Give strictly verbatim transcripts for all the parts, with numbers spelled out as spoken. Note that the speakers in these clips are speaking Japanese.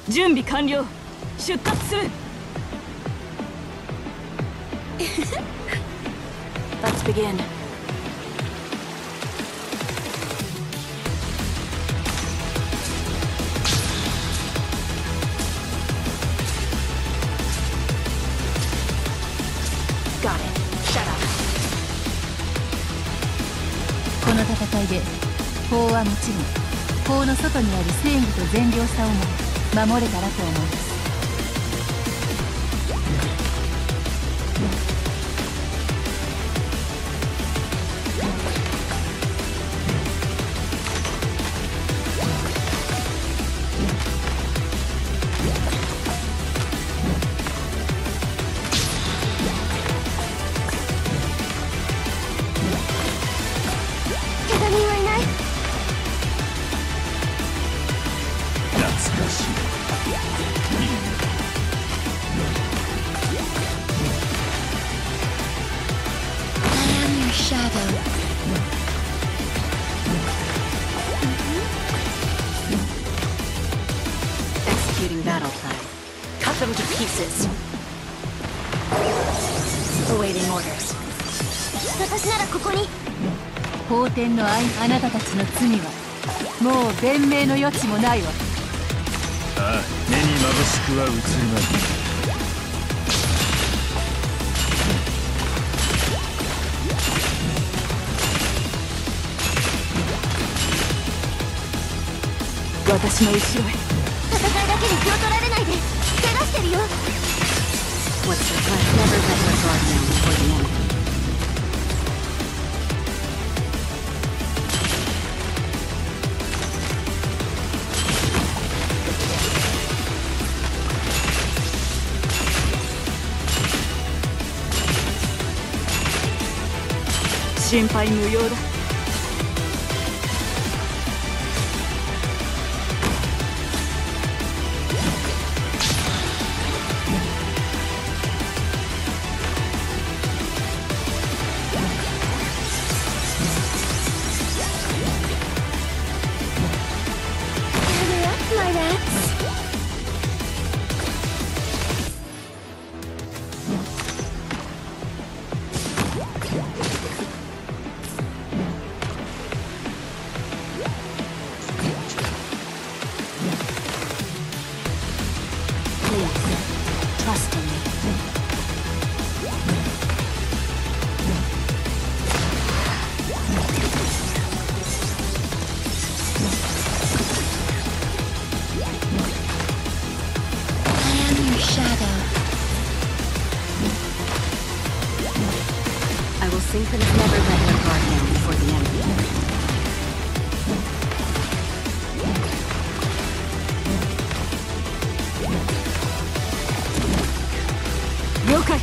準備完了。出発する。 Let's begin. Got it. Shut up. この戦いで法はもちろん法の外にある正義と善良さをも守れたらと思います。 Executing battle plan. Cut them to pieces. Awaiting orders. 私ならここに。 法典の愛あなたたちの罪はもう弁明の余地もないわ。 ああ、目に眩しくは映るまい。 私の後ろへ。 戦いだけに気を取られないで。怪我してるよ。 What's your plan? Never let your guard down before the enemy. Shimpai 心配無用だ。 Trust in me. I am your shadow. I will sink and never let your guard down before the enemy. 了解。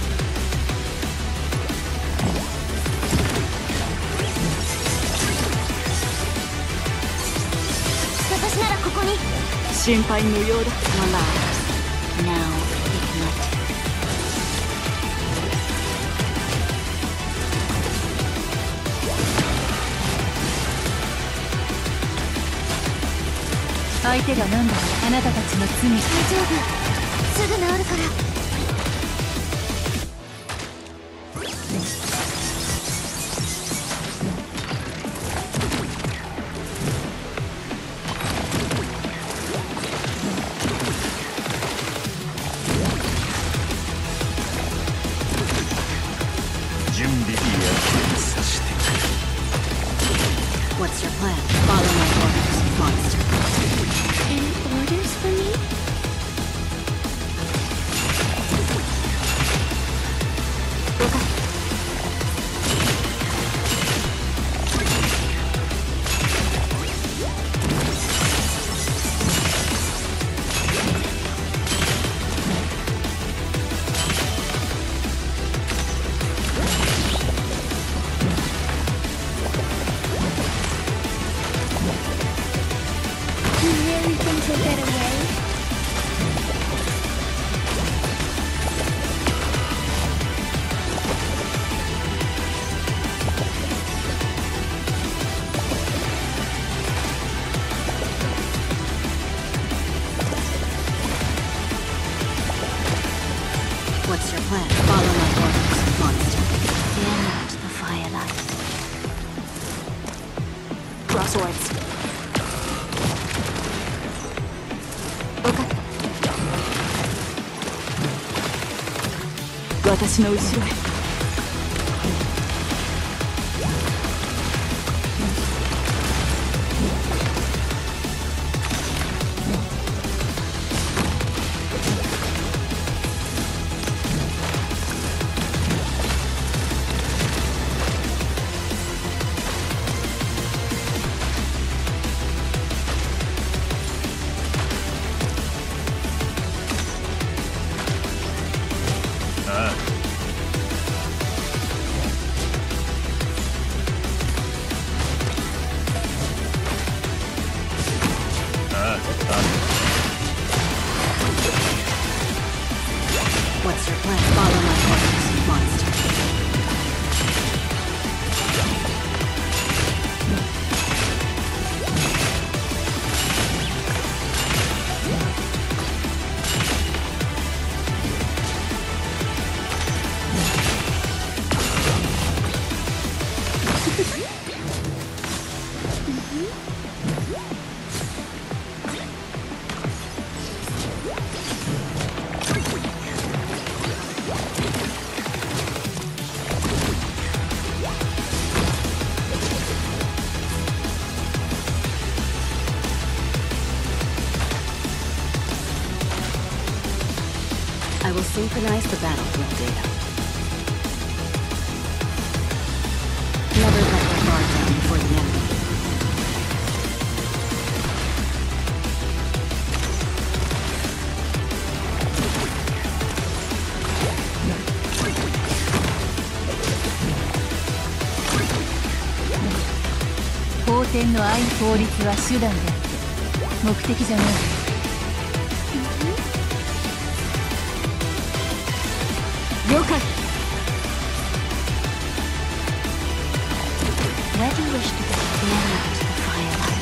私ならここに。 心配無用だ。 Allow. Now ignite. 相手が何だろう、あなたたちの罪。 大丈夫。すぐ治るから。 準備役にさしてくれ。 What's your plan? Follow my orders, monster. Any orders for me? 了解。 swords. 分かった。私の後ろへ。 What's your plan? Follow my orders, monster. I will synchronize the battlefield data. Never let your guard down before the enemy. "法典の愛法律は手段であって目的じゃない」 了解。 Where do you wish to go? Never to the firelight.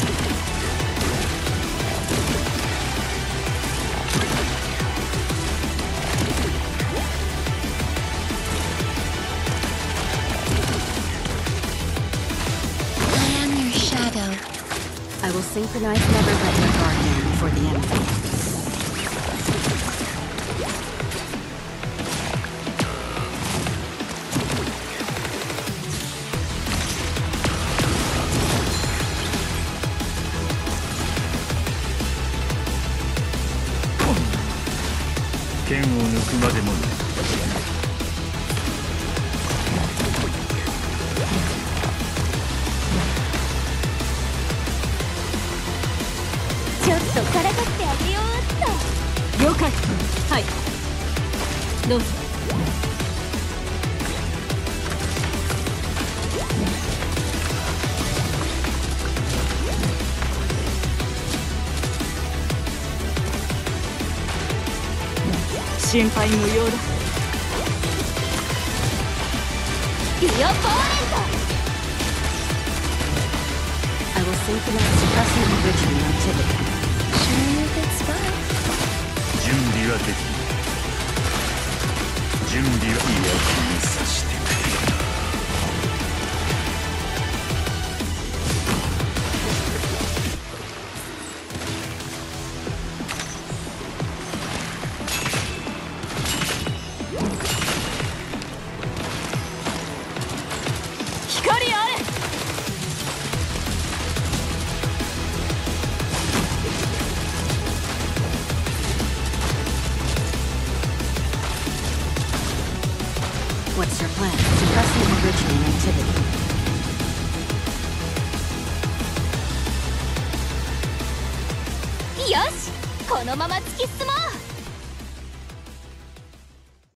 I am your shadow. I will synchronize never let your guard down before the enemy. 「剣を抜くまでもね」 ちょっとからかってあげようっと。 了解。はい。どうぞ。心配無用だ。 ディオポーレント。 I will synchronize suppressing the ritual activity. Sure you could spy. 準備はできる。準備は嫌気にさしてくれ。 光あれ。 What's your plan? Suppressing the ritual activity. よし、このまま突き進もう。